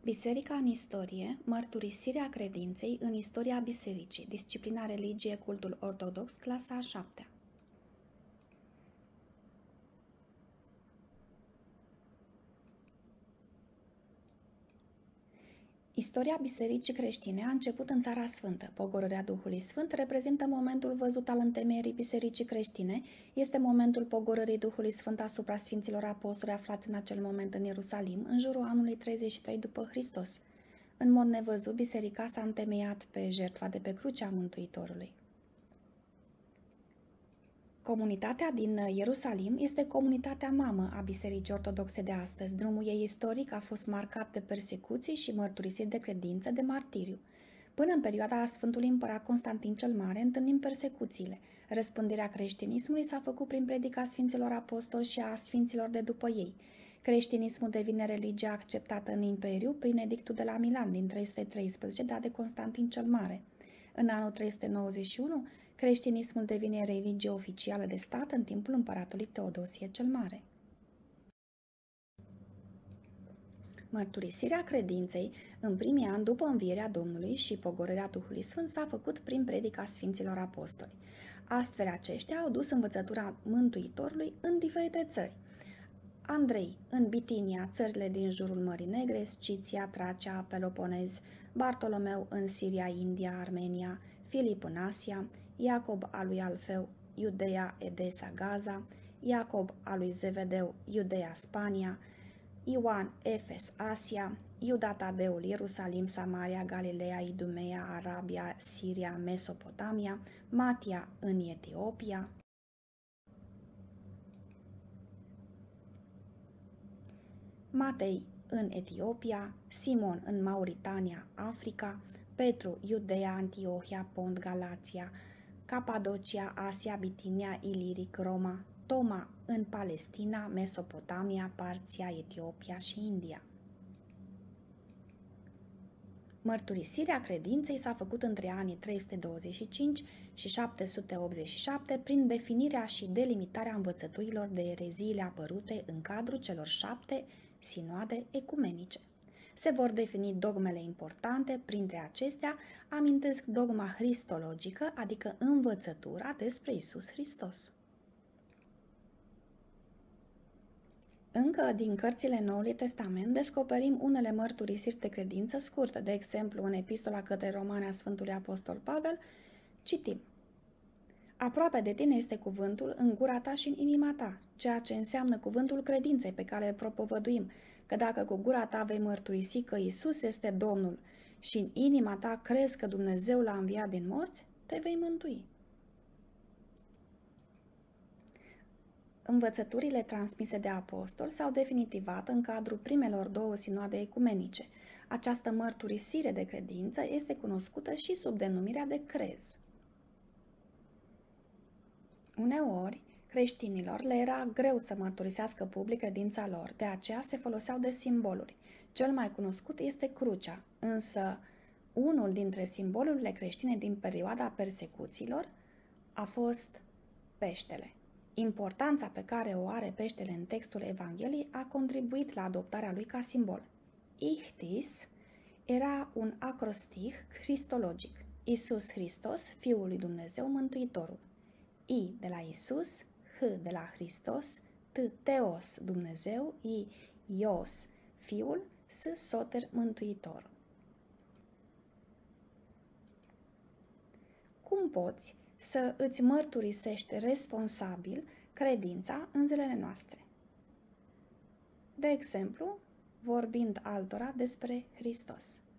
Biserica în istorie, mărturisirea credinței în istoria bisericii, disciplina religie, cultul ortodox, clasa a 7-a. Istoria bisericii creștine a început în Țara Sfântă. Pogorârea Duhului Sfânt reprezintă momentul văzut al întemeierii bisericii creștine, este momentul pogorârii Duhului Sfânt asupra Sfinților Apostoli aflați în acel moment în Ierusalim, în jurul anului 33 după Hristos. În mod nevăzut, biserica s-a întemeiat pe jertfa de pe crucea Mântuitorului. Comunitatea din Ierusalim este comunitatea mamă a Bisericii Ortodoxe de astăzi. Drumul ei istoric a fost marcat de persecuții și mărturisiri de credință, de martiriu. Până în perioada Sfântului Împărat Constantin cel Mare întâlnim persecuțiile. Răspândirea creștinismului s-a făcut prin predica Sfinților Apostoli și a Sfinților de după ei. Creștinismul devine religia acceptată în Imperiu prin edictul de la Milan din 313 dat de Constantin cel Mare. În anul 391, creștinismul devine religie oficială de stat în timpul împăratului Teodosie cel Mare. Mărturisirea credinței în primii ani după învierea Domnului și pogorârea Duhului Sfânt s-a făcut prin predica Sfinților Apostoli. Astfel aceștia au dus învățătura Mântuitorului în diferite țări. Andrei în Bitinia, țările din jurul Mării Negre, Sciția, Tracia, Peloponez, Bartolomeu în Siria, India, Armenia, Filip în Asia, Iacob al lui Alfeu, Iudeea, Edesa, Gaza, Iacob al lui Zevedeu, Iudeea, Spania, Ioan, Efes, Asia, Iuda Tadeul, Ierusalim, Samaria, Galileea, Idumea, Arabia, Siria, Mesopotamia, Matia în Etiopia, Matei în Etiopia, Simon în Mauritania, Africa, Petru, Iudeea, Antiohia, Pont, Galația, Capadocia, Asia, Bitinia, Iliric, Roma, Toma în Palestina, Mesopotamia, Parția, Etiopia și India. Mărturisirea credinței s-a făcut între anii 325 și 787 prin definirea și delimitarea învățăturilor de ereziile apărute în cadrul celor 7 sinoade ecumenice. Se vor defini dogmele importante, printre acestea amintesc dogma cristologică, adică învățătura despre Iisus Hristos. Încă din cărțile Noului Testament descoperim unele mărturisiri de credință scurtă. De exemplu, în epistola către Romani a Sfântului Apostol Pavel, citim: aproape de tine este cuvântul în gura ta și în inima ta, ceea ce înseamnă cuvântul credinței pe care îl propovăduim, că dacă cu gura ta vei mărturisi că Iisus este Domnul și în inima ta crezi că Dumnezeu l-a înviat din morți, te vei mântui. Învățăturile transmise de apostoli s-au definitivat în cadrul primelor 2 sinoade ecumenice. Această mărturisire de credință este cunoscută și sub denumirea de crez. Uneori, creștinilor le era greu să mărturisească public credința lor, de aceea se foloseau de simboluri. Cel mai cunoscut este crucea, însă unul dintre simbolurile creștine din perioada persecuțiilor a fost peștele. Importanța pe care o are peștele în textul Evangheliei a contribuit la adoptarea lui ca simbol. Ichthys era un acrostih cristologic. Iisus Hristos, Fiul lui Dumnezeu, Mântuitorul. I de la Iisus, H de la Hristos, T Theos, Dumnezeu, I Ios, Fiul, S Soter, Mântuitor. Cum poți să îți mărturisești responsabil credința în zilele noastre? De exemplu, vorbind altora despre Hristos.